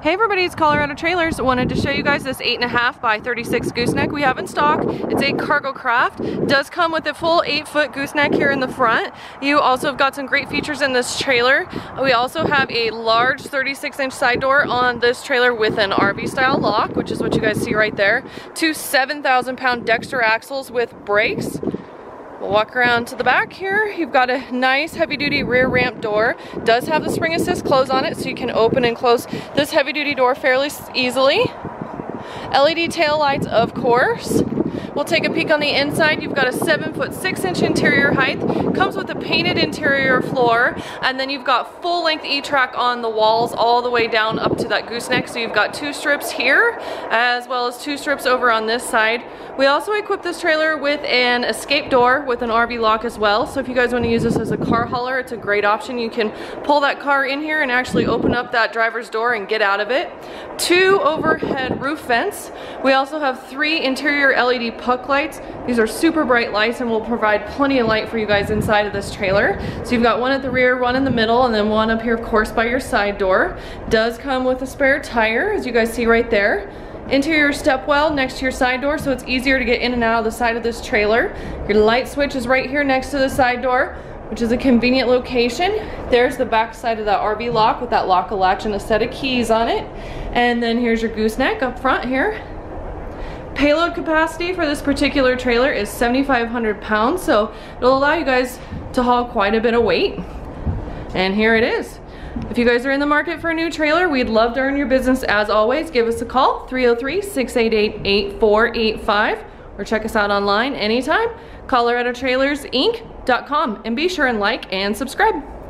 Hey everybody, it's Colorado Trailers. Wanted to show you guys this 8.5 by 36 gooseneck we have in stock. It's a cargo craft. Does come with a full 8-foot gooseneck here in the front. You also have got some great features in this trailer. We also have a large 36-inch side door on this trailer with an RV style lock, which is what you guys see right there. Two 7,000-pound Dexter axles with brakes. We'll walk around to the back here. You've got a nice heavy-duty rear ramp door. Does have the spring assist close on it, so you can open and close this heavy-duty door fairly easily. LED tail lights, of course. We'll take a peek on the inside. You've got a 7-foot 6-inch interior height. Comes with a painted interior floor, and then you've got full-length E-track on the walls all the way down up to that gooseneck. So you've got 2 strips here, as well as 2 strips over on this side. We also equipped this trailer with an escape door with an RV lock as well. So if you guys want to use this as a car hauler, it's a great option. You can pull that car in here and actually open up that driver's door and get out of it. 2 overhead roof vents. We also have 3 interior LED puck lights. These are super bright lights and will provide plenty of light for you guys inside of this trailer. So you've got one at the rear, one in the middle, and then one up here, of course, by your side door. Does come with a spare tire, as you guys see right there. Interior stepwell next to your side door, so it's easier to get in and out of the side of this trailer. Your light switch is right here next to the side door, which is a convenient location. There's the back side of that RV lock with that lock-a-latch and a set of keys on it. And then here's your gooseneck up front here. Payload capacity for this particular trailer is 7,500 pounds, so it'll allow you guys to haul quite a bit of weight. And here it is. If you guys are in the market for a new trailer, we'd love to earn your business. As always, give us a call, 303-688-8485, or check us out online anytime, ColoradoTrailersInc.com, and be sure and like and subscribe.